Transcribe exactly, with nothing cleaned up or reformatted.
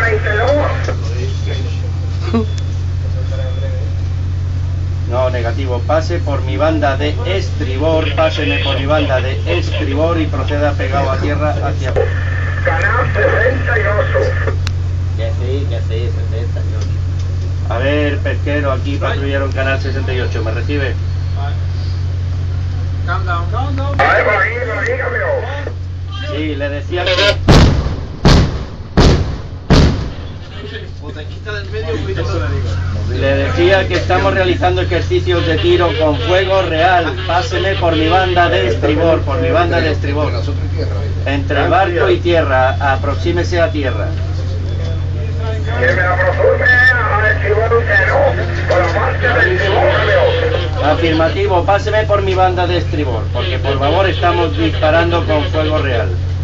No, negativo. Pase por mi banda de estribor, páseme por mi banda de estribor y proceda pegado a tierra hacia... Canal sesenta y ocho. Que sí, que sí, sesenta y ocho. A ver, pesquero, aquí patrullaron canal sesenta y ocho, ¿me recibe? Calm down, calm down. Ahí va, dígame, dígame. Sí, le decía que... O te quita del medio o te lo digo. Le decía que estamos realizando ejercicios de tiro con fuego real. Páseme por mi banda de estribor, por mi banda de estribor. Entre barco y tierra, aproxímese a tierra. Que me aproxime a estribor que no, por la parte del estribor, Afirmativo, páseme por mi banda de estribor, porque por favor estamos disparando con fuego real.